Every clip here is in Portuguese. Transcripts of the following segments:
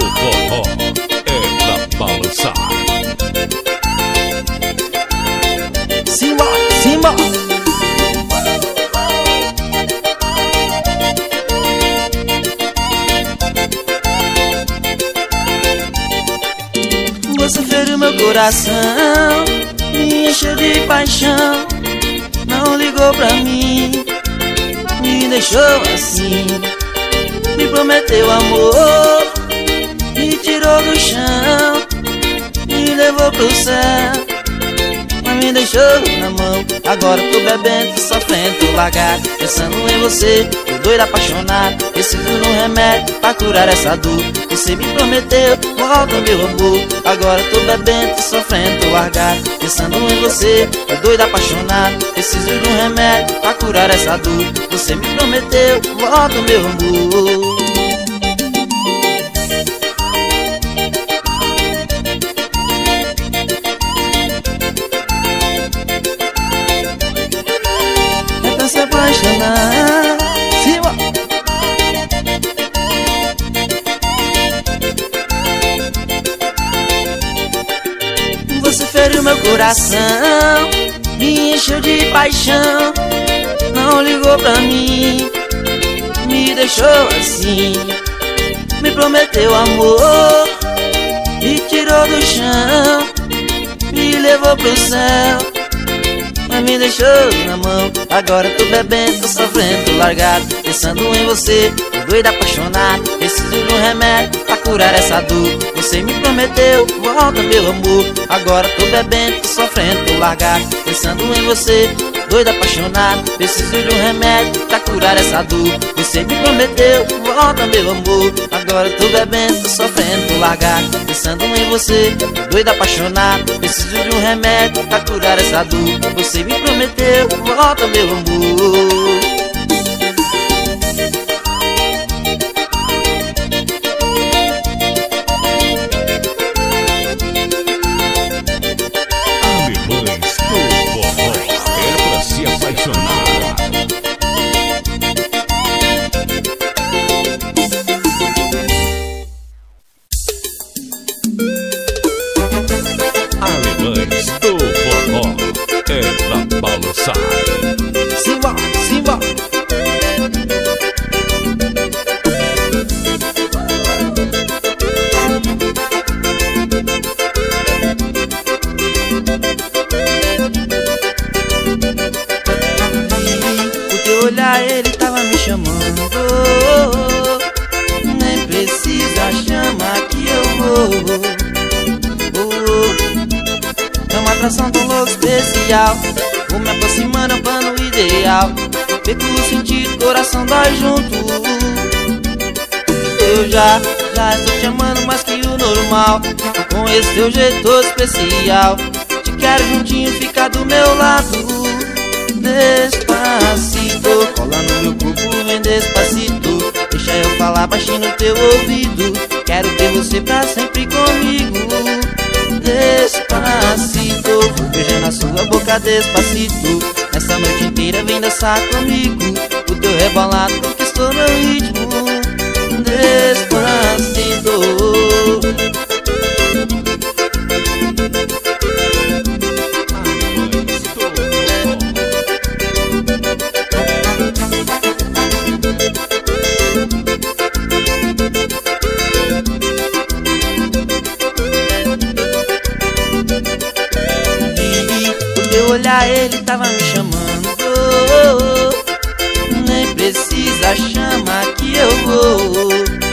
forró é pra balançar. Simbora, simbora. Você feriu meu coração, me encheu de paixão, não ligou pra mim, me deixou assim. Me prometeu amor, me tirou do chão, me levou pro céu, mas me deixou na mão. Agora tô bebendo, tô sofrendo, tô largado, pensando em você, tô doido, apaixonado, preciso de um remédio pra curar essa dor. Você me prometeu, volta meu amor. Agora tô bebendo, tô sofrendo, tô largado, pensando em você, tô doido, apaixonado, preciso de um remédio pra curar essa dor. Você me prometeu, volta meu amor. É pra se apaixonar, Simba. Você feriu meu coração, me encheu de paixão, não ligou pra mim, me deixou assim. Me prometeu amor, me tirou do chão, me levou pro céu, mas me deixou na mão. Agora tô bebendo, tô sofrendo, tô largado, pensando em você, tô doido, apaixonado, preciso de um remédio pra curar essa dor. Você me prometeu, volta meu amor. Agora tô bebendo, tô sofrendo, tô largado, pensando em você, doido, apaixonado, preciso de um remédio pra curar essa dor. Você me prometeu, volta meu amor. Agora tô bebendo, tô sofrendo, tô largado, pensando em você, doido, apaixonado, preciso de um remédio pra curar essa dor. Você me prometeu, volta meu amor. Alemães do forró é pra se apaixonar. Alemães do forró é pra balançar. Simba, Simba. O teu olhar, ele tava me chamando, nem precisa chamar que eu vou. É uma atração tão louca, especial, vou me aproximando, é um plano ideal. Perco o sentido, coração dói junto. Eu já estou te amando mais que o normal, com esse teu jeito todo especial. Te quero juntinho, fica do meu lado. Despacito, cola no meu corpo, vem despacito, deixa eu falar baixinho no teu ouvido. Quero ter você pra sempre comigo. Despacito, vou beijar na sua boca despacito. Essa noite inteira vem dançar comigo. O teu rebolado conquistou meu ritmo. Despacito. Olhar, ele tava me chamando, nem precisa chamar que eu vou.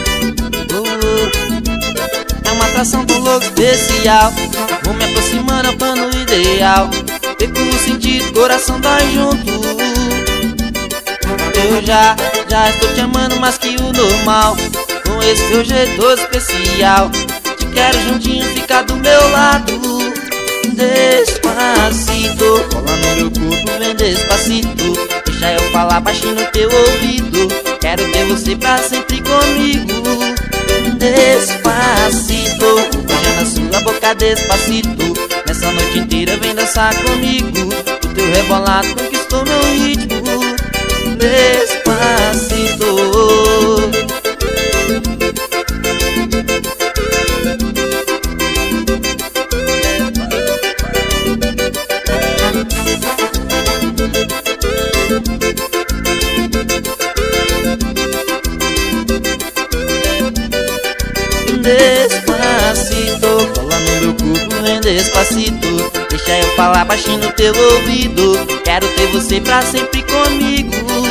É uma atração tão louca, especial, vou me aproximando, é o plano ideal. Perco o sentido, coração dói junto. Eu já estou te amando mais que o normal, com esse teu jeito todo especial. Te quero juntinho, fica do meu lado. Despacito, cola no meu corpo, vem despacito, deixa eu falar baixinho no teu ouvido. Quero ter você pra sempre comigo. Despacito, beija na sua boca despacito. Nessa noite inteira vem dançar comigo. O teu rebolado conquistou meu ritmo. Despacito. Despacito, cola no meu corpo, vem despacito. Deixa eu falar baixinho no teu ouvido. Quero ter você pra sempre comigo.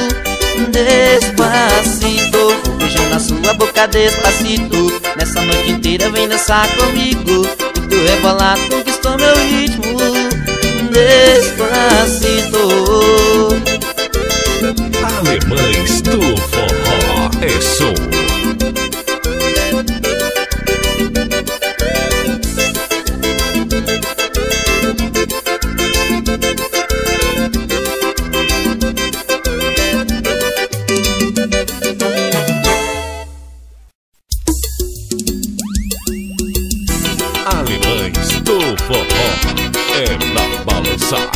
Despacito, vou beijando na sua boca despacito. Nessa noite inteira vem dançar comigo. O teu rebolado conquistou meu ritmo. Despacito. Alemães do Forró é som. Alemães do Forró é pra balançar.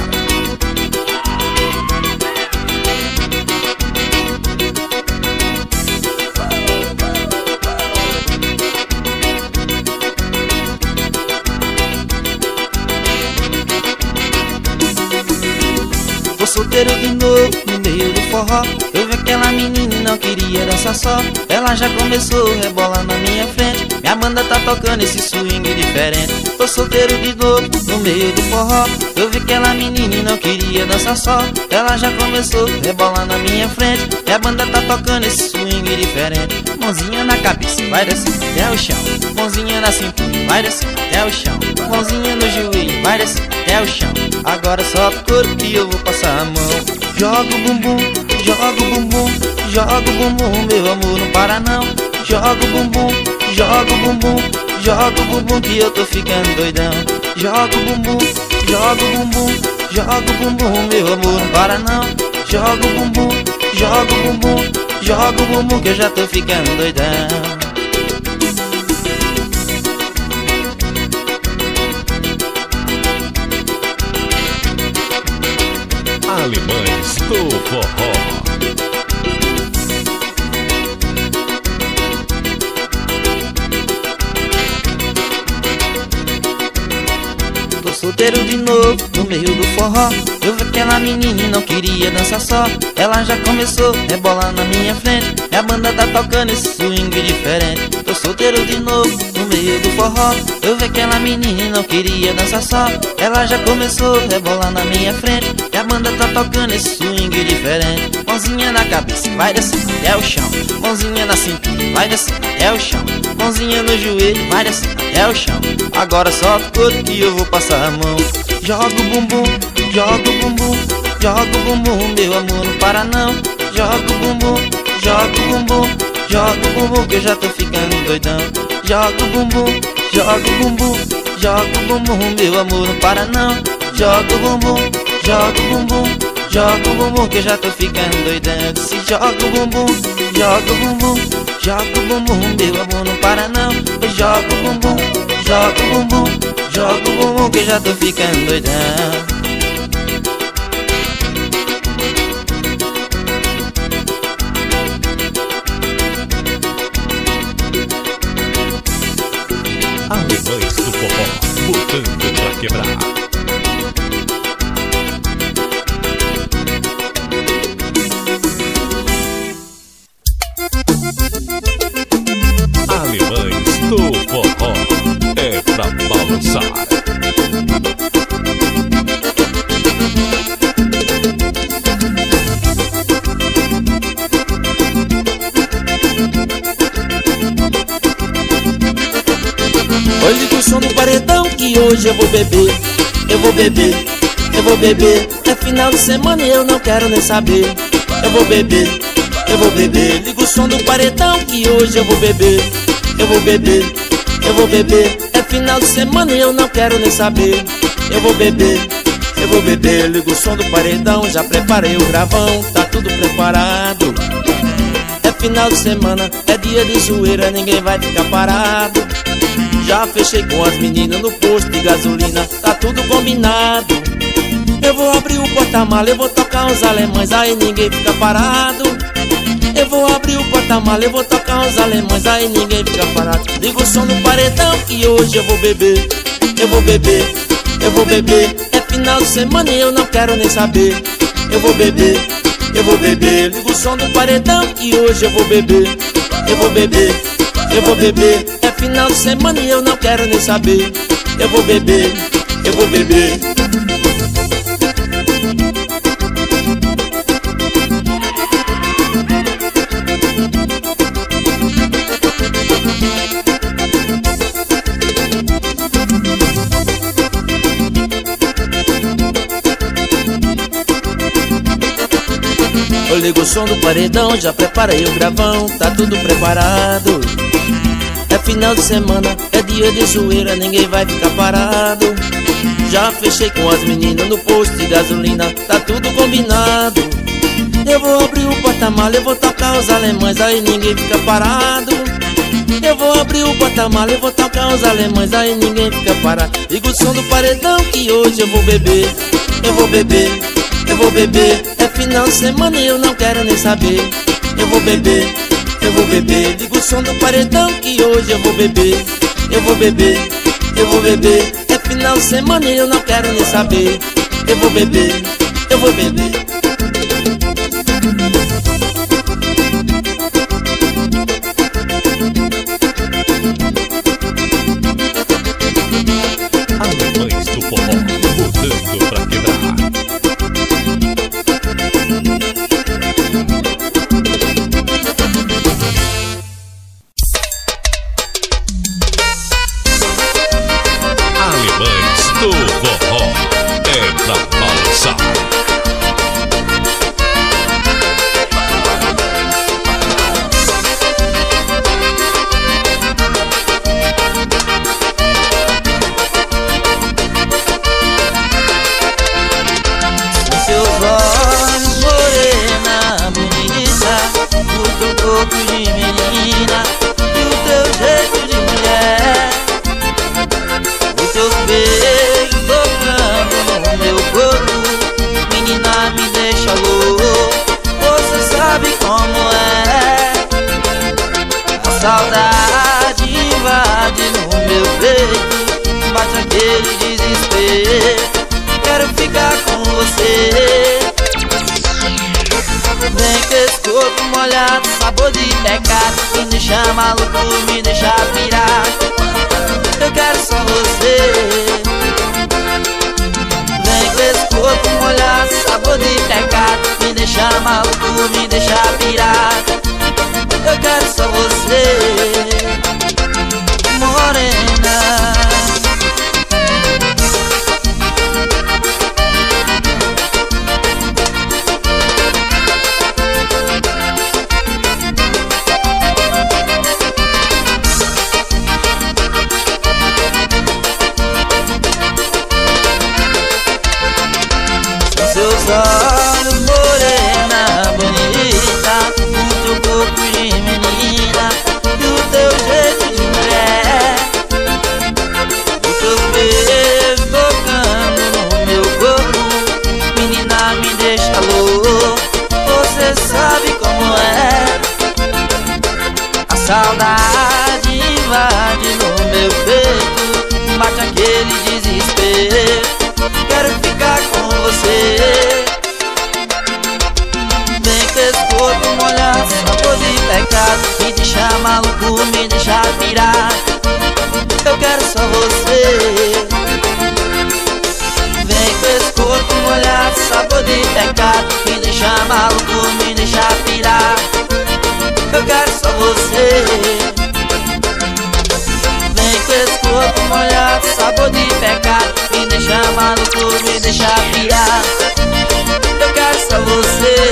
Tô solteiro de novo no meio do forró. Eu vi aquela menina e não queria dançar só. Ela já começou a rebolar na minha frente. Minha banda tá tocando esse swing diferente. Tô solteiro de novo no meio do forró. Eu vi aquela menina e não queria dançar só. Ela já começou a rebolar na minha frente. Minha banda tá tocando esse swing diferente. Mãozinha na cabeça, vai descer até o chão. Mãozinha na cintura, vai descer até o chão. Mãozinha no joelho, vai descer até o chão. Agora solta o corpo que eu vou passar a mão. Joga o bumbum, joga o bumbum, joga o bumbum, meu amor, não para não. Joga o bumbum, joga o bumbum, joga o bumbum que eu tô ficando doidão. Joga o bumbum, joga o bumbum, joga o bumbum, meu amor, não para não. Joga o bumbum, joga o bumbum, joga o bumbum que eu já tô ficando doidão. Alemães do Forró. Tô solteiro de novo no meio do forró. Eu vi aquela menina e não queria dançar só. Ela já começou a rebolar na minha frente. Minha banda tá tocando esse swing diferente. Tô solteiro de novo no meio do forró. Eu vi aquela menina e não queria dançar só. Ela já começou a rebolar na minha frente. Minha banda tá tocando esse swing diferente. Mãozinha na cabeça, vai descer até o chão. Mãozinha na cintura, vai descer até o chão. Mãozinha no joelho, vai descer até o chão. Agora solta o corpo que eu vou passar a mão. Joga o bumbum, joga o bumbum, joga o bumbum, meu amor, não para não. Joga o bumbum, joga o bumbum, joga o bumbum que eu já tô ficando doidão. Joga o bumbum, joga o bumbum, joga o bumbum, meu amor, não para não. Joga o bumbum, joga o bumbum, joga o bumbum que eu já tô ficando doidão. Se joga o bumbum, joga o bumbum, joga o bumbum, meu amor, não para não. Joga o bumbum, joga o bumbum, joga o bumbum que eu já tô ficando doidão. Alemães do Forró, botando pra quebrar. Alemães do Forró é pra balançar. Hoje com o som do paredão que hoje eu vou beber. Eu vou beber, eu vou beber. É final de semana e eu não quero nem saber. Eu vou beber, eu vou beber. Liga o som do paredão que hoje eu vou beber. Eu vou beber, eu vou beber. É final de semana e eu não quero nem saber. Eu vou beber, eu vou beber. Liga o som do paredão, já preparei o gravão, tá tudo preparado. É final de semana, é dia de zoeira, ninguém vai ficar parado. Já fechei com as meninas no posto de gasolina, tá tudo combinado. Eu vou abrir o porta-mala, eu vou tocar os alemães, aí ninguém fica parado. Eu vou abrir o porta-mala, eu vou tocar os alemães, aí ninguém fica parado. Liga o som no paredão que hoje eu vou beber. Eu vou beber, eu vou beber. É final de semana e eu não quero nem saber. Eu vou beber, eu vou beber. Liga o som do paredão que hoje eu vou beber. Eu vou beber, eu vou beber. É final de semana e eu não quero nem saber. Eu vou beber, eu vou beber. Eu ligo o som do paredão, já preparei o gravão, tá tudo preparado. É final de semana, é dia de zoeira, ninguém vai ficar parado. Já fechei com as meninas no posto de gasolina, tá tudo combinado. Eu vou abrir o porta-mala, eu vou tocar os alemães, aí ninguém fica parado. Eu vou abrir o porta-mala, eu vou tocar os alemães, aí ninguém fica parado. Liga o som do paredão que hoje eu vou beber. Eu vou beber, eu vou beber. É final de semana e eu não quero nem saber. Eu vou beber, eu vou beber. Liga o som do paredão que hoje eu vou beber. Eu vou beber, eu vou beber. É final de semana e eu não quero nem saber. Eu vou beber, eu vou beber. Alemães do Forró, botando pra quebrar. Alemães do Forró, é pra balançar. Seus olhos, morena, bonita, o teu corpo de menina e o teu jeito de mulher. Os teus beijos tocando no meu corpo, menina, me deixa louco. Você sabe como é. A saudade invade no meu peito, bate aquele desespero. Quero ficar com você. Vem com esse corpo molhado, sabor de pecado, me deixa maluco, me deixa pirar. Eu quero só você. Vem com esse corpo molhado, sabor de pecado, me deixa maluco, me deixa pirar. Eu quero só você, morena. Seus olhos, morena, bonita, o teu corpo de menina e o teu jeito de mulher. Os teus beijos tocando no meu corpo, menina, me deixa louco. Você sabe como é. A saudade invade no meu peito, bate aquele desespero. Quero ficar com você. Vem com esse corpo molhado, sabor de pecado, me deixa maluco, me deixa pirar. Eu quero só você. Vem com esse corpo molhado, sabor de pecado, me deixa maluco, me deixa pirar. Eu quero só você. Vem com esse corpo molhado, sabor de pecado, me deixa maluco, me deixa pirar. Eu quero só você.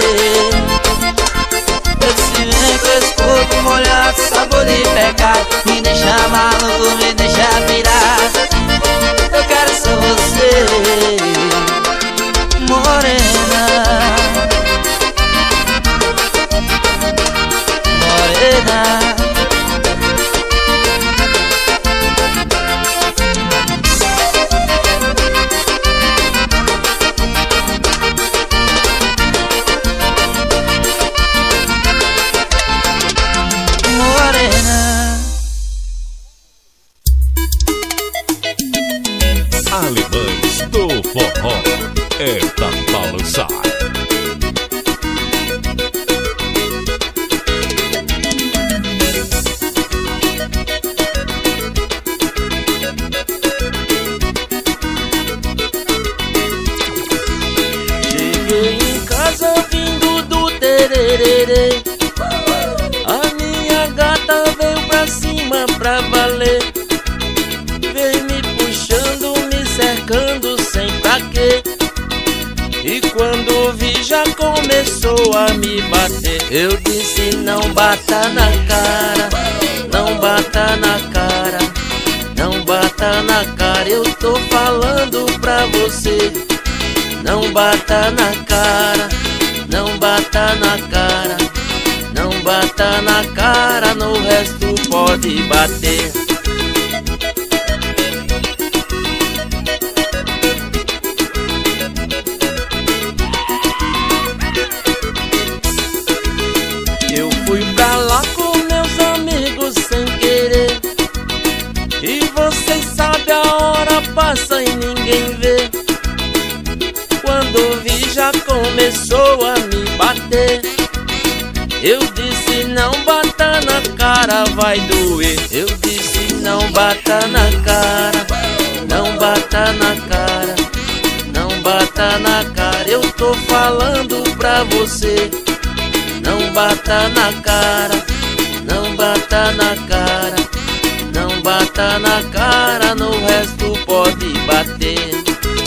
Eu disse vem com esse corpo molhado, sabor de pecado, me deixa maluco, me deixa pirar. Eu quero só você, morena. Morena. já começou a me bater. Eu disse não bata na cara, não bata na cara, não bata na cara. Eu tô falando pra você. Não bata na cara, não bata na cara, não bata na cara, no resto pode bater. Eu fui pra lá com meus amigos sem querer, e vocês sabem a hora passa e ninguém vê. Quando vi já começou a me bater. Eu disse não bata na cara, vai doer. Eu disse não bata na cara, não bata na cara, não bata na cara. Eu tô falando pra você. Não bata na cara, não bata na cara, não bata na cara, no resto pode bater.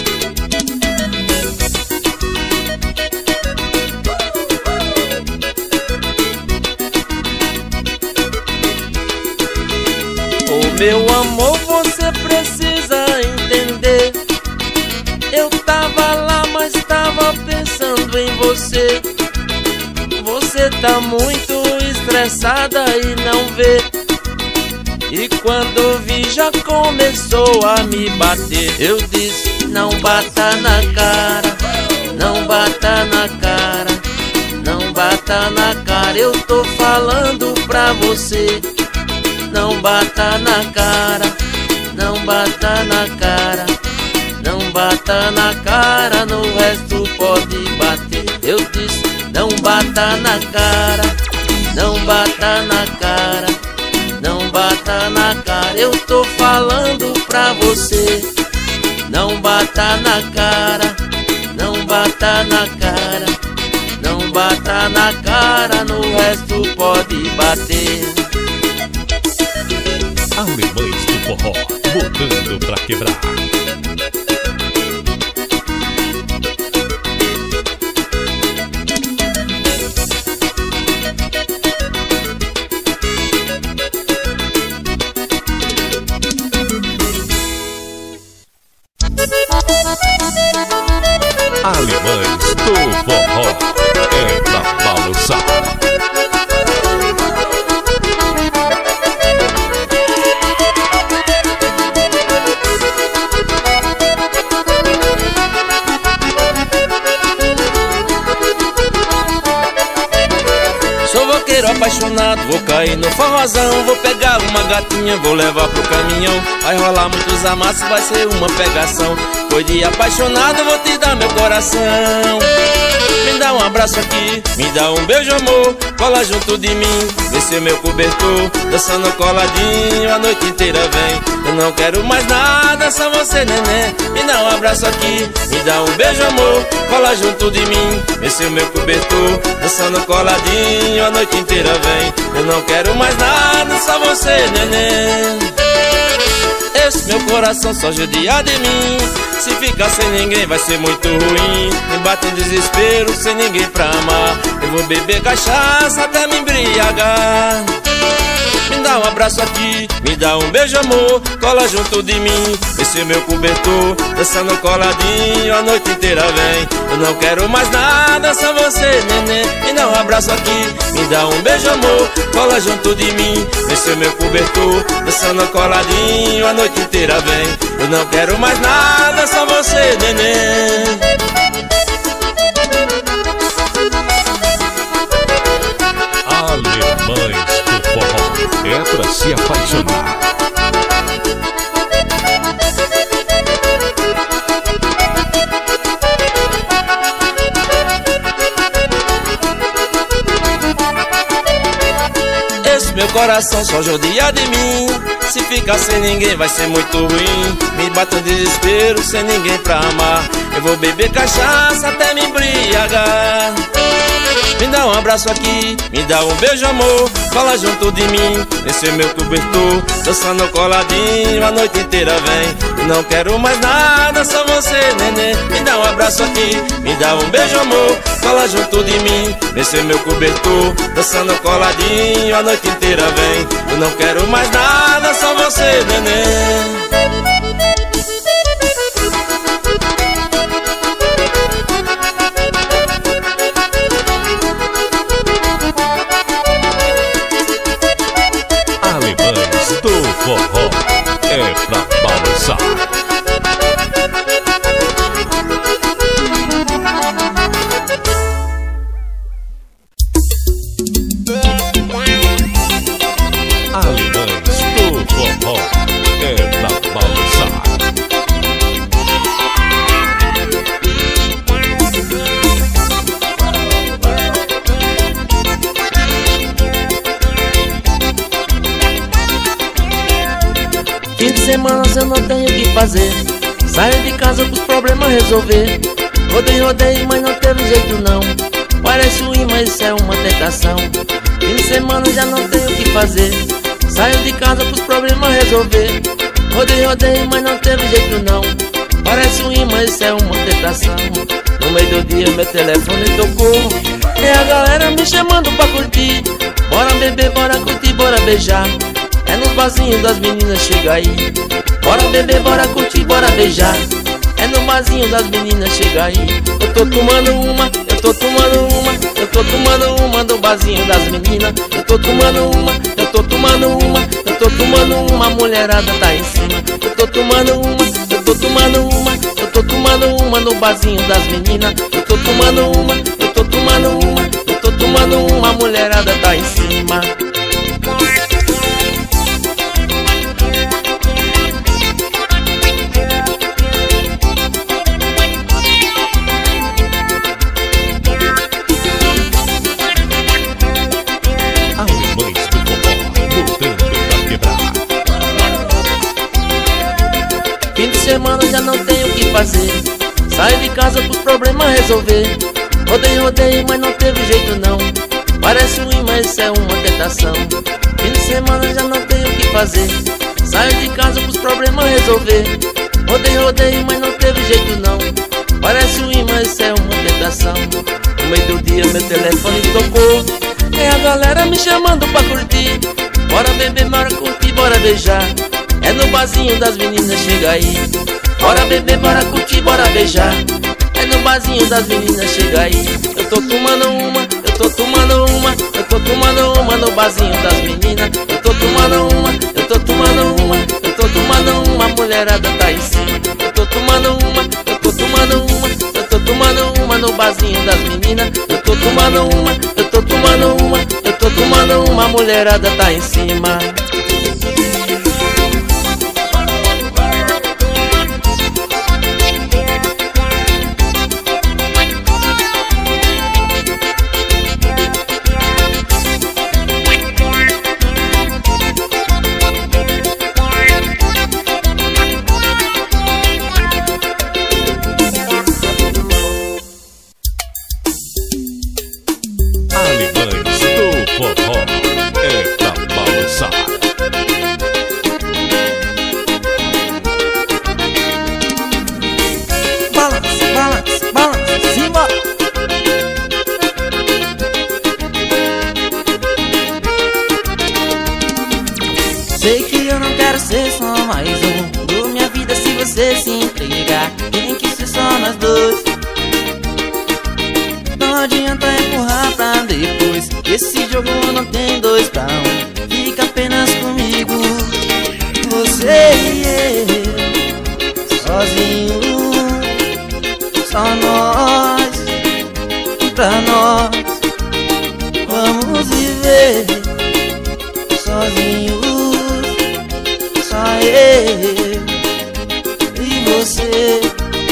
Meu amor, você precisa entender. Eu tava lá, mas tava pensando em você. Você tá muito estressada e não vê. E quando vi já começou a me bater. Eu disse não bata na cara, não bata na cara, não bata na cara. Eu tô falando pra você. Não bata na cara, não bata na cara, não bata na cara, no resto pode bater. Eu disse não bata na cara, não bata na cara, não bata na cara. Eu tô falando pra você. Não bata na cara, não bata na cara, não bata na cara, no resto pode bater. Alemães do Forró, botando pra quebrar. Alemães do Forró, é pra balançar. Apaixonado, vou cair no forrozão. Vou pegar uma gatinha, vou levar pro caminhão. Vai rolar muitos amassos, vai ser uma pegação. Foi de apaixonado, vou te dar meu coração. Me dá um abraço aqui, me dá um beijo, amor. Cola junto de mim, vê ser meu cobertor. Dançando coladinho, a noite inteira vem. Eu não quero mais nada, só você, neném. Me dá um abraço aqui, me dá um beijo, amor. Cola junto de mim, vê ser meu cobertor. Dançando coladinho, a noite inteira vem. Eu não quero mais nada, só você, neném. Esse meu coração só judia de mim. Se ficar sem ninguém vai ser muito ruim. Me bate em desespero, sem ninguém pra amar. Eu vou beber cachaça até me embriagar. Me dá um abraço aqui, me dá um beijo, amor. Cola junto de mim, esse é meu cobertor. Dançando coladinho, a noite inteira vem. Eu não quero mais nada, só você, neném. Me dá um abraço aqui, me dá um beijo, amor. Cola junto de mim, esse é meu cobertor. Dançando coladinho, a noite inteira vem. Eu não quero mais nada, só você, neném. Alemães do Forró, é pra se apaixonar. Esse meu coração só judia de mim. Se ficar sem ninguém vai ser muito ruim. Me bate um desespero, sem ninguém pra amar. Eu vou beber cachaça até me embriagar. Me dá um abraço aqui, me dá um beijo, amor. Cola junto de mim, esse é meu cobertor. Dançando coladinho, a noite inteira vem. Não quero mais nada, só você, neném. Me dá um abraço aqui, me dá um beijo, amor. Cola junto de mim, vem ser meu cobertor. Dançando coladinho, a noite inteira vem. Eu não quero mais nada, só você, neném. Alemães do Forró é pra balançar. Alemães do Forró é pra balançar. Fim de semana eu não tenho o que fazer. Saio de casa pros problemas resolver. Rodei, mas não teve jeito não. Parece ruim, mas isso é uma tentação. Fim de semana já não tenho o que fazer. Saio de casa pros problemas resolver. Rodei, mas não teve jeito não. Parece ruim, mas isso é uma tentação. No meio do dia meu telefone tocou. É a galera me chamando pra curtir. Bora beber, bora curtir, bora beijar. É nos barzinhos das meninas, chega aí. Bora beber, bora curtir, bora beijar. É no barzinho das meninas, chega aí. Eu tô tomando uma, eu tô tomando uma. Eu tô tomando uma no barzinho das meninas. Eu tô tomando uma, eu tô tomando uma. Eu tô tomando uma, a mulherada tá em cima. Eu tô tomando uma, eu tô tomando uma. Eu tô tomando uma no barzinho das meninas. Eu tô tomando uma, eu tô tomando uma. Eu tô tomando uma, a mulherada tá em cima. Fim de semana já não tenho o que fazer. Saio de casa pros problemas resolver. Rodei, mas não teve jeito não. Parece ruim, mas isso é uma tentação. Fim de semana já não tenho o que fazer. Saio de casa pros problemas resolver. Rodei, mas não teve jeito não. Parece ruim, mas isso é uma tentação. No meio do dia meu telefone tocou. É a galera me chamando pra curtir. Bora beber, bora curtir, bora beijar. É no barzinho das meninas, chega aí. Bora beber, bora curtir, bora beijar. É no barzinho das meninas, chega aí. Eu tô tomando uma, eu tô tomando uma. Eu tô tomando uma no barzinho das meninas. Eu tô tomando uma, eu tô tomando uma. Eu tô tomando uma, a mulherada tá em cima. Eu tô tomando uma, eu tô tomando uma. Eu tô tomando uma no barzinho das meninas. Eu tô tomando uma, eu tô tomando uma. Eu tô tomando uma, a mulherada tá em cima. Alemães do Forró é pra balançar. Balança, balança, balança, simbora. Sei que eu não quero ser só mais um do minha vida se você se entregar. Tem que ser só nós dois. Não adianta empurrar pra depois. Esse jogo não tem dois pra um. Fica apenas comigo. Você e eu, sozinho. Só nós, pra nós. Vamos viver sozinhos. Só eu e você.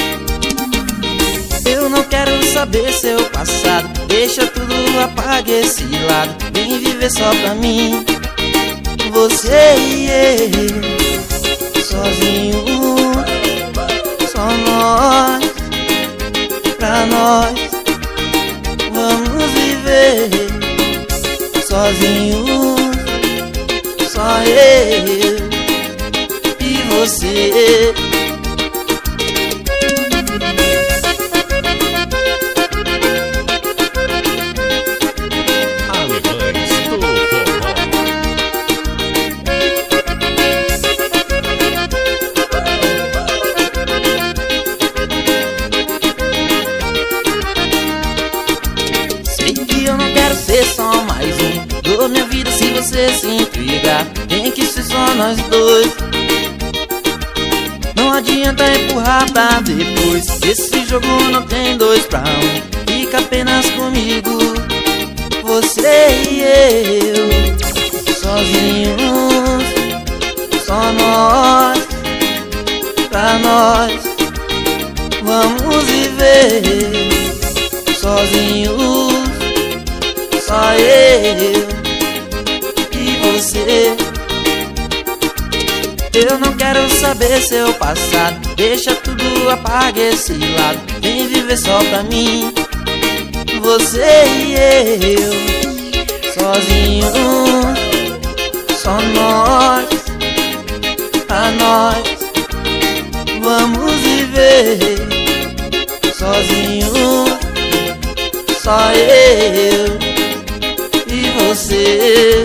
Eu não quero saber seu passado. Deixa tudo, apaga esse lado. Vem viver só pra mim. Você e eu, sozinho. Só nós, pra nós. Vamos viver sozinhos. Só eu e você. você se intriga, tem que ser só nós dois. Não adianta empurrar pra depois, esse jogo não tem dois pra um, fica apenas comigo, você e eu. Sozinhos, só nós, pra nós, vamos viver. Sozinhos, só eu e você. Eu não quero saber seu passado, deixa tudo, apaga esse lado, vem viver só pra mim, você e eu. Sozinhos, só nós, pra nós, vamos viver. Sozinhos, só eu e você.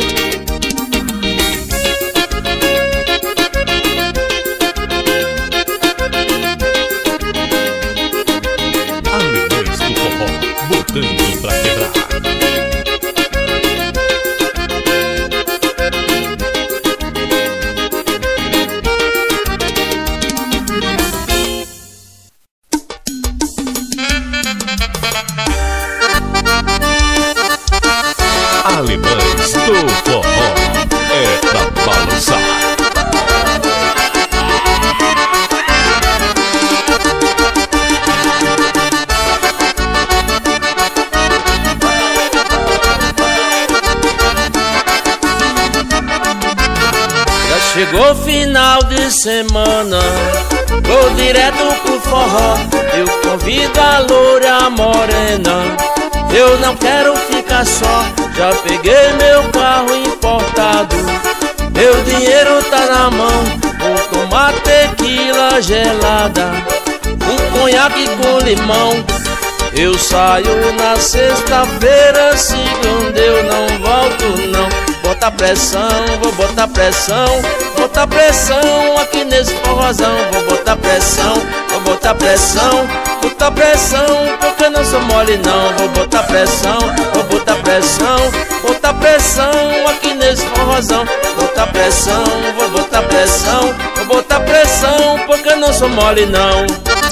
Alemães do Forró, botando pra quebrar. Alemães do Forró, é pra balançar. Já chegou o final de semana, vou direto pro forró. Eu convido a loura, a morena, eu não quero ficar só. Já peguei meu carro importado, meu dinheiro tá na mão. Vou tomar tequila gelada, um conhaque com limão. Eu saio na sexta-feira, segunda eu não volto não. Bota pressão, vou botar pressão, botar pressão aqui nesse forrozão. Vou botar pressão, vou botar pressão, botar pressão, porque eu não sou mole não. Vou botar pressão, vou botar pressão, botar pressão aqui nesse forrozão. Botar pressão, vou botar pressão, vou botar pressão, porque eu não sou mole não.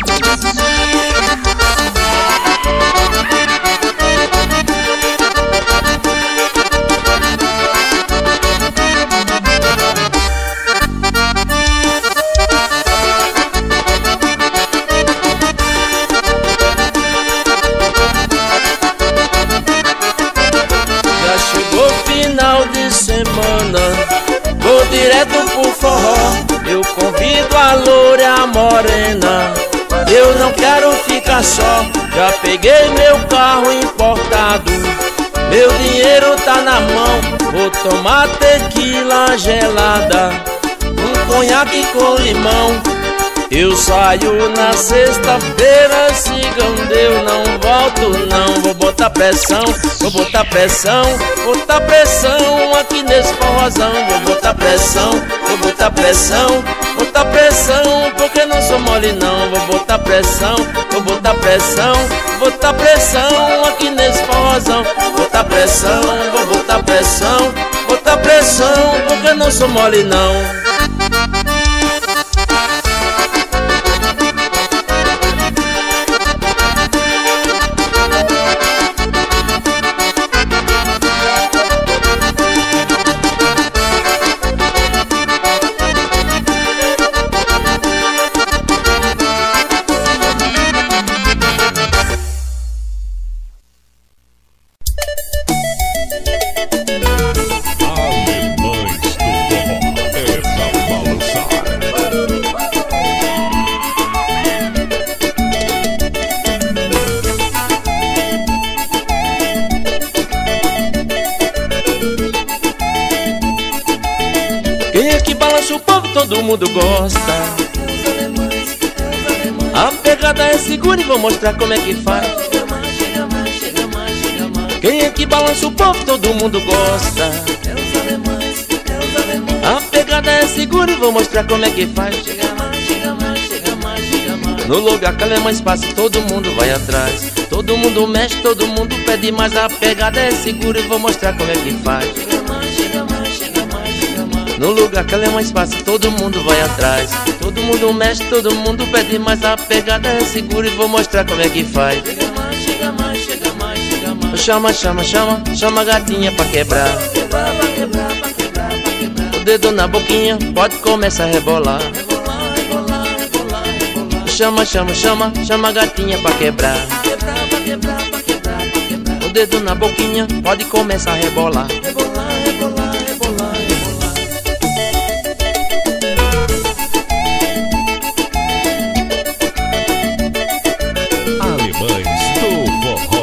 Vou direto pro forró, eu convido a loura, a morena, eu não quero ficar só. Já peguei meu carro importado, meu dinheiro tá na mão. Vou tomar tequila gelada, um conhaque com limão. Eu saio na sexta-feira, segunda eu não volto não. Vou botar pressão, vou botar pressão, botar pressão aqui nesse forrozão. Vou botar pressão, vou botar pressão, botar pressão, porque não sou mole não. Vou botar pressão, vou botar pressão, botar pressão aqui nesse forrozão. Botar pressão, vou botar pressão, botar pressão, porque não sou mole não. Todo mundo gosta. A pegada é segura e vou mostrar como é que faz. Quem é que balança o povo? Todo mundo gosta. A pegada é segura e vou mostrar como é que faz. No lugar que ela é mais fácil, todo mundo vai atrás. Todo mundo mexe, todo mundo pede mais. A pegada é segura e vou mostrar como é que faz. No lugar que ela é mais fácil, todo mundo vai atrás. Todo mundo mexe, todo mundo pede mais. A pegada é segura e vou mostrar como é que faz. Chega mais, chega mais, chega mais, chega mais. Chama, chama, chama, chama a gatinha pra quebrar. Quebrar, pra quebrar, pra quebrar, pra quebrar. O dedo na boquinha, pode começar a rebolar. Rebolar, rebolar, rebolar, rebolar. Chama, chama, chama, chama a gatinha pra quebrar. Quebrar, pra quebrar, pra quebrar, pra quebrar. O dedo na boquinha, pode começar a rebolar. Rebolar, rebolar, rebolar, rebolar. Alemães do Forró.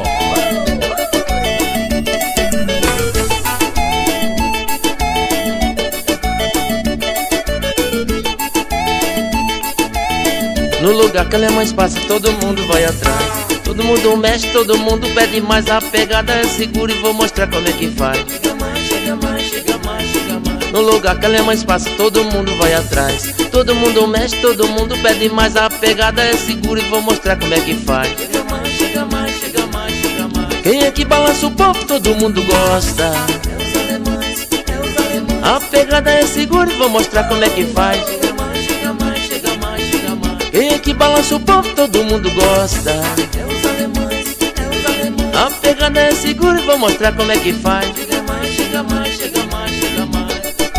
No lugar que ela é mais fácil, todo mundo vai atrás. Todo mundo mexe, todo mundo pede mais. A pegada é segura e vou mostrar como é que faz. Chega mais, chega mais, chega mais, chega mais. No lugar que ela é mais fácil, todo mundo vai atrás. Todo mundo mexe, todo mundo pede mais. A pegada é segura e vou mostrar como é que faz. Chega mais, chega mais, chega mais, chega mais. Quem é que balança o povo, todo mundo gosta. É os alemães, é os alemães. A pegada é segura e vou mostrar como é que faz. Chega mais, chega mais, chega mais, chega mais. Quem é que balança o povo, todo mundo gosta. É os alemães, é os alemães. A pegada é segura e vou mostrar como é que faz. Chega mais, chega mais, chega mais, chega mais.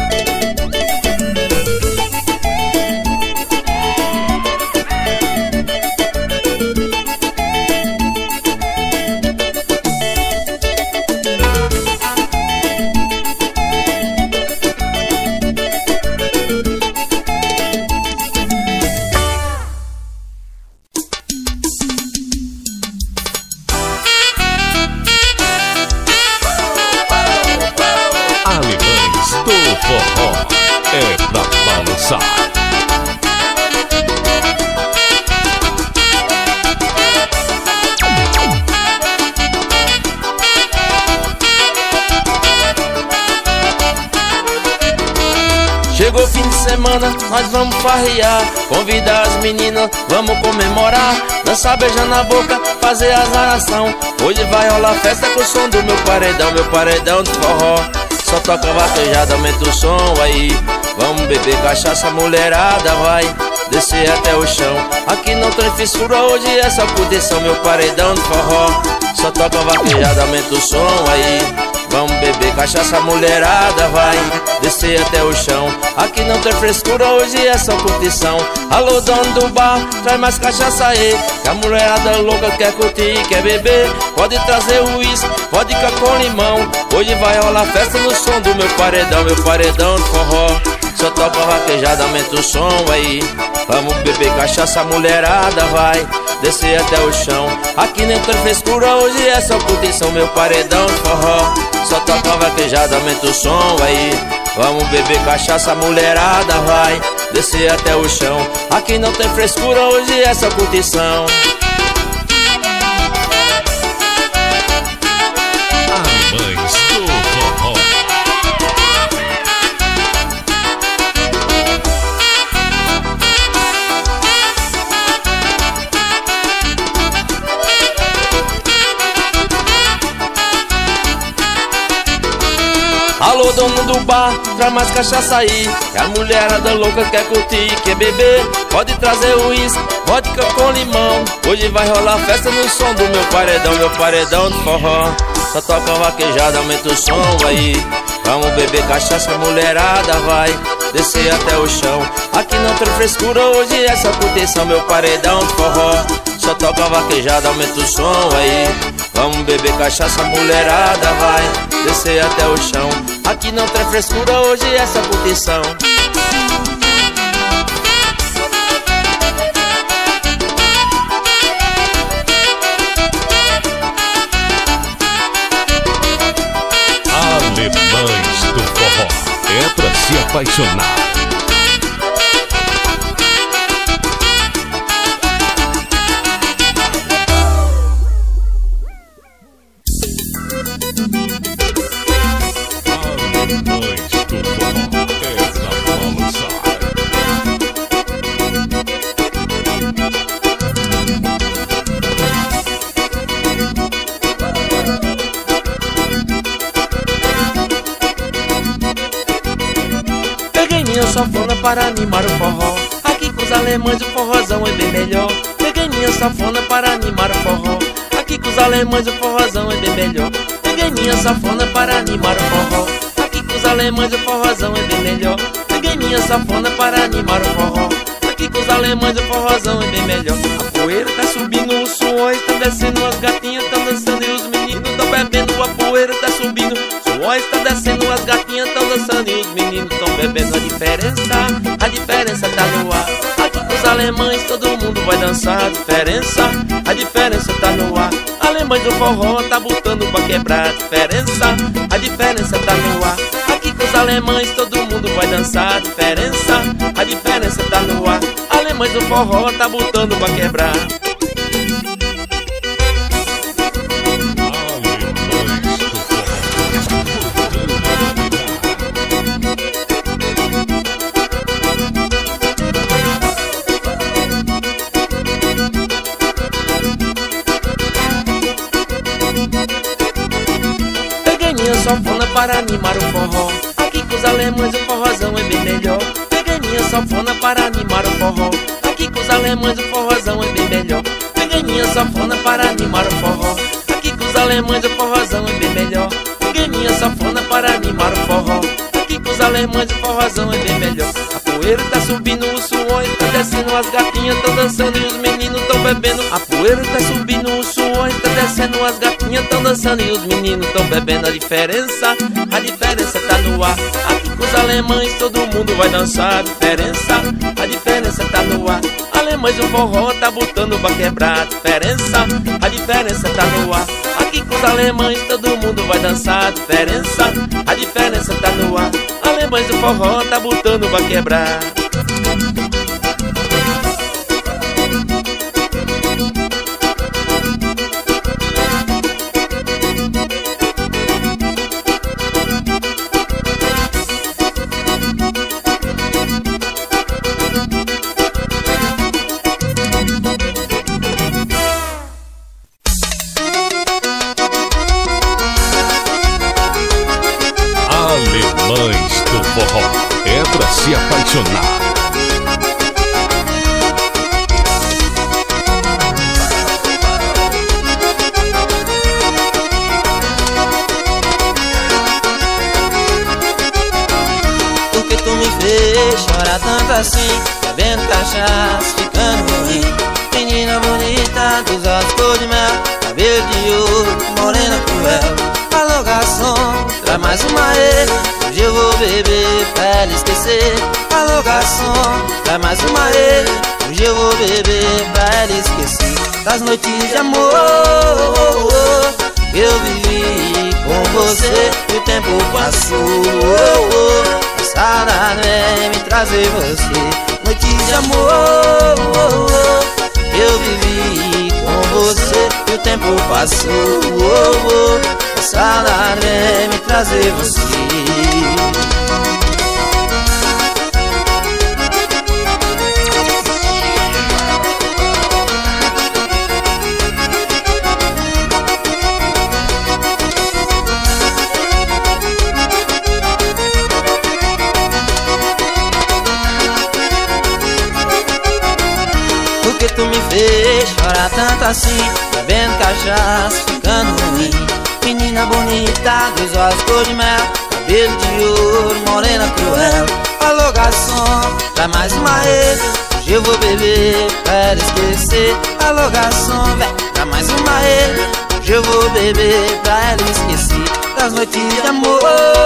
Alemães do Forró. É pra balançar. Chegou o fim de semana, nós vamos farrear. Convidar as meninas, vamos comemorar. Dançar, beijar na boca, fazer azaração. Hoje vai rolar festa com o som do meu paredão de forró. Só toca vaquejada, aumenta o som aí. Vamos beber cachaça, mulherada vai descer até o chão. Aqui não tem fissura, hoje é só curtição. Meu paredão de forró. Só toca vaquejada, aumenta o som aí. Vamos beber cachaça, mulherada vai descer até o chão. Aqui não tem frescura, hoje é só curtição. Alô, dono do bar, traz mais cachaça aí. Que a mulherada louca quer curtir, quer beber. Pode trazer uísque, vodka com limão. Hoje vai rolar festa no som do meu paredão de forró. Só toca vaquejada, aumenta o som aí. Vamos beber cachaça, mulherada vai descer até o chão. Aqui nem tem frescura, hoje é só curtição. Meu paredão de forró. Só toca vaquejada, aumenta o som aí. Vamos beber cachaça, mulherada vai descer até o chão. Aqui não tem frescura, hoje é só curtição. Alemães do Forró. Alô, dono do bar, traz mais cachaça aí. Que a mulherada louca quer curtir, quer beber. Pode trazer uísque, vodka com limão. Hoje vai rolar festa no som do meu paredão de forró. Só toca vaquejada, aumenta o som aí. Vamos beber cachaça, mulherada vai descer até o chão. Aqui não tem frescura, hoje é só curtição. Meu paredão de forró. Só toca vaquejada, aumenta o som aí. Vamos beber cachaça, mulherada vai descer até o chão. Aqui não tem frescura, hoje é só curtição. Alemães do Forró. É pra se apaixonar. sanfona para animar o forró. Aqui com os alemães o forrozão é bem melhor. Peguei minha sanfona para animar o forró. Aqui com os alemães o forrozão é bem melhor. Peguei minha sanfona para animar o forró. Aqui com os alemães o forrozão é bem melhor. Peguei minha sanfona para animar o forró. Aqui com os alemães o forrozão é bem melhor. A poeira tá subindo, os suores tá descendo, as gatinhas tão dançando e os meninos tão bebendo. A poeira tá subindo, os suores tá descendo, as gatinhas tão dançando e os meninos tão bebendo. A diferença tá no ar. Aqui com os alemães todo mundo vai dançar. A diferença tá no ar. Alemães do forró tá botando pra quebrar. A diferença tá no ar. Aqui com os alemães todo mundo vai dançar. A diferença tá no ar. Alemães do forró tá botando pra quebrar. Peguei minha sanfona para animar o forró. Aqui com os alemães o forrozão é bem melhor. Peguei minha sanfona para animar o forró. Aqui com os alemães o forrozão é bem melhor. Peguei minha sanfona para animar o forró. Aqui com os alemães o forrozão é bem melhor. Peguei minha sanfona para animar o forró. Aqui com os alemães o forrozão é bem melhor. A poeira tá subindo, o suor tá descendo, as gatinhas tão dançando e os meninos tão bebendo. A poeira tá subindo, o suor tá descendo, as gatinhas tão dançando e os meninos tão bebendo. A diferença tá no ar. Aqui com os alemães todo mundo vai dançar. A diferença tá no ar. Alemães do forró tá botando pra quebrar. A diferença tá no ar. Aqui com os alemães todo mundo vai dançar. A diferença tá no ar. Alemães do forró tá botando pra quebrar. Alemães do forró é pra se apaixonar. Porque tu me fez chorar tanto assim, bebendo cachaça, ficando ruim. Menina bonita, dos olhos cor de mel, cabelo de ouro, morena cruel. Alô garçom, traz mais uma aí, hoje eu vou beber pra ela esquecer. Alô garçom, traz mais uma aí, hoje eu vou beber pra ela esquecer. Das noites de amor eu vivi com você e o tempo passou. A saudade vem me trazer você. Noites de amor eu vivi com você e o tempo passou. A saudade vem me trazer você. Porque tu me fez chorar tanto assim, bebendo cachaça, ficando ruim. Menina bonita, dos olhos cor de mel, cabelo de ouro, morena cruel. Alô garçom, traz mais uma aí, hoje eu vou beber pra ela esquecer. Alô garçom, traz mais uma aí, hoje eu vou beber pra ela esquecer. Das noites de amor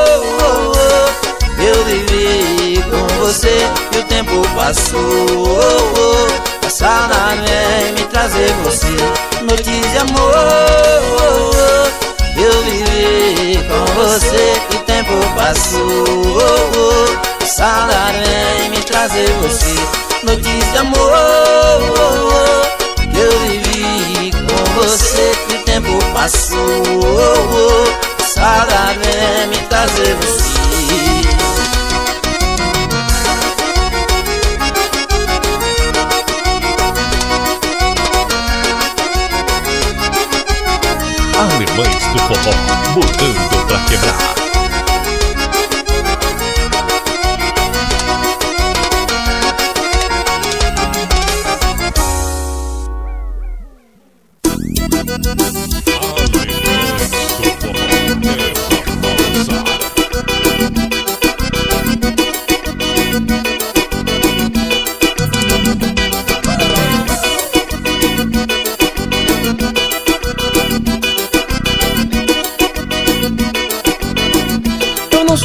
eu vivi com você e o tempo passou. A saudade vem me trazer você. Noites de amor eu vivi com você e o tempo passou. A saudade vem me trazer você. Noites de amor eu vivi com você e o tempo passou. A saudade vem me trazer você. Alemães do forró, botando pra quebrar.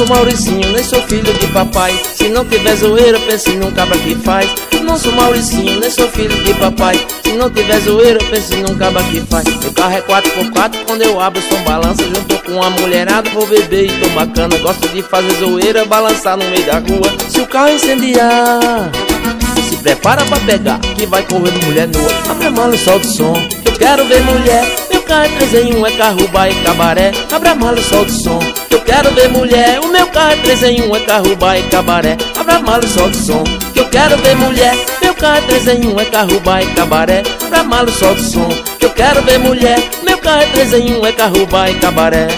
sou Mauricinho, nem sou filho de papai. Se não tiver zoeira, pense num cabra que faz. Eu não sou Mauricinho, nem sou filho de papai. Se não tiver zoeira, pense num cabra que faz. Meu carro é 4x4, quando eu abro o som balança. Junto com a mulherada, vou beber e tomar cana. Gosto de fazer zoeira, balançar no meio da rua. Se o carro incendiar, se prepara pra pegar, que vai correr mulher nua. Abre a mala e solta o som, que eu quero ver mulher. Meu carro é 3 em 1, é carro, bar e cabaré. Abre a mala e solta o som, que eu quero ver mulher. O meu carro é 3 em 1, é carro, bar e cabaré. Abre a mala e solta o som, que eu quero ver mulher. Meu carro é 3 em 1, é carro, bar e cabaré. Abre a mala e solta o som, que eu quero ver mulher. Meu carro é 3 em 1, é carro, bar e cabaré.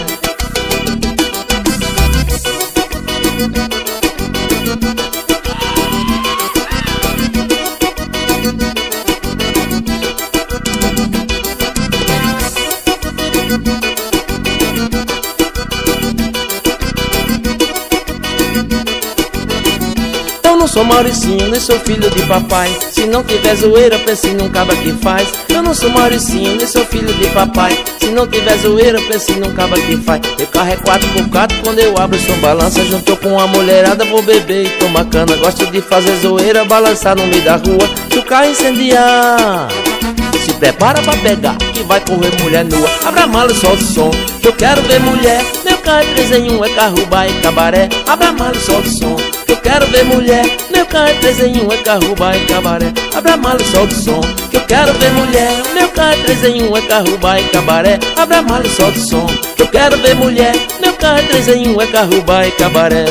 Eu não sou Mauricinho, nem sou filho de papai. Se não tiver zoeira, pense num cabra que faz. Eu não sou Mauricinho, nem sou filho de papai. Se não tiver zoeira, pense num cabra que faz. Meu carro é 4x4, quando eu abro o som balança. Junto com a mulherada, vou beber e tomar cana. Gosto de fazer zoeira, balançar no meio da rua. Se o carro incendiar, se prepara pra pegar, que vai correr mulher nua. Abra a mala e solta o som, que eu quero ver mulher. Meu carro é 3 em 1, é carro, bar e cabaré. Abra a mala e solta o som, que eu quero ver mulher. Meu carro é 3 em 1, é carro, bar e cabaré. Abra a mala e solta o som, que eu quero ver mulher. Meu carro é 3 em 1, é carro, bar e cabaré. Abra a mala e solta o som, que eu quero ver mulher. Meu carro é 3 em 1, é carro, bar e cabaré.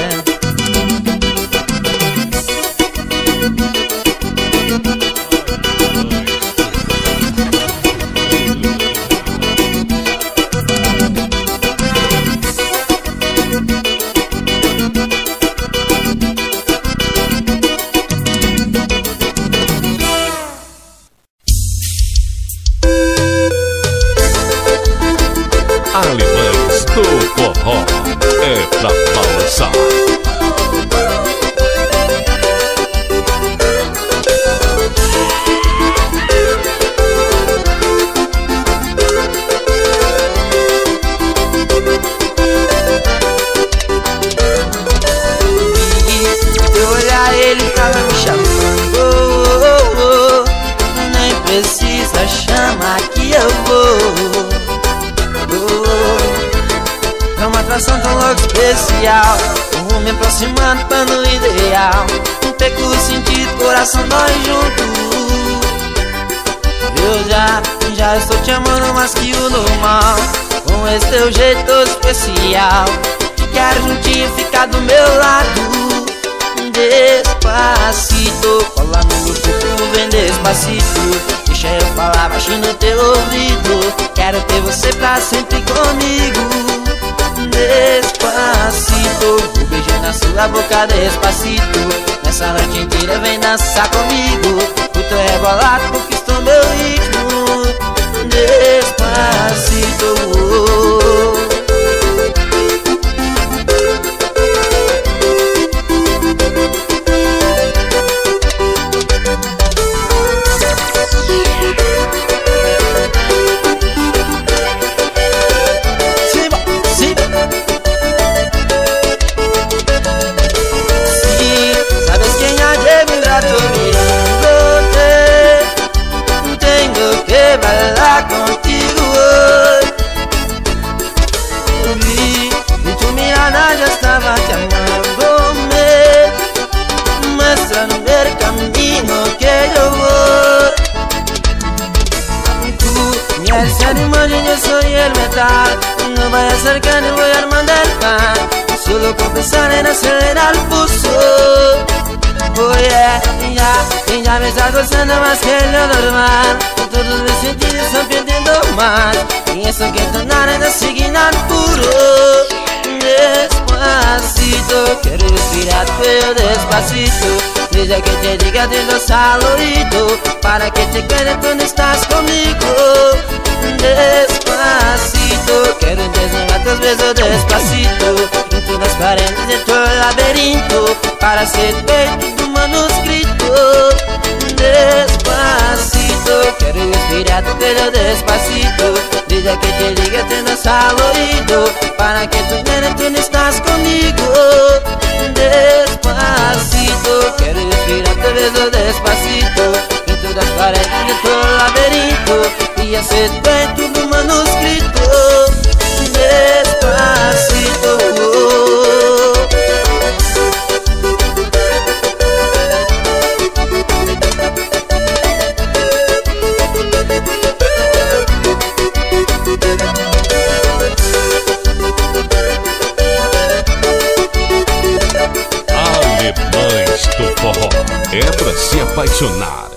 Alemães do Forró é pra balançar. Se eu olhar ele tava me chamando, nem precisa chamar que eu vou. É uma atração tão logo especial, vou me aproximando para no ideal. Um peco sentido, coração nós juntos. Eu já estou te amando mais que o normal, com esse teu jeito todo especial. Quero juntinho ficar do meu lado. Despacito, cola no meu corpo, vem despacito. Deixa eu falar baixinho no teu ouvido. Quero ter você pra sempre comigo. Despacito, vou beijar na sua boca despacito. Nessa noite inteira vem dançar comigo. O teu rebolado conquistou meu ritmo. Despacito. Contigo hoy vi y tu mirada ya estaba llamándome, muéstrame el camino que yo voy. Tú me haces animal y yo soy el metal. No vaya a ser que no voy armando el pan. Solo con pensar en acelerar el pulso. Oh yeah, ya me está gozando más que lo normal. Todos mis sentidos están perdiendo más. Y eso que tornar en seguir al puro. Despacito, quiero respirar pero despacito. Desde que te diga de los al oído, para que te quede cuando estás conmigo. Despacito, quiero desnudar tus besos despacito. Entre las paredes de todo el laberinto, para ser tu manuscrito. Despacito. despacito, quero respirar tu pelo despacito. Desde que te ligue tendo salorido, para que tu nene tu não estás comigo. Despacito, quero respirar tu beso despacito. Em todas as paredes do labirinto, e aceito em tudo manuscrito. Despacito. Alemães do Forró, é pra se apaixonar.